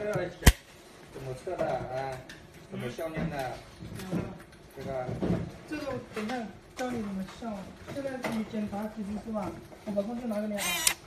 要怎么测的啊？怎么项链的？这个这个我等一下教你怎么上。现在你检查体质是吧？我把工具拿给你啊。